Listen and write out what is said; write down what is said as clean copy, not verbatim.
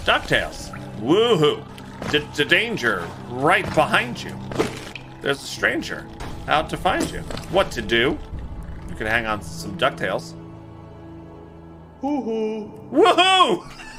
DuckTales. Woohoo! The danger right behind you. There's a stranger out to find you. What to do? You could hang on to some DuckTales. Woohoo! Woohoo!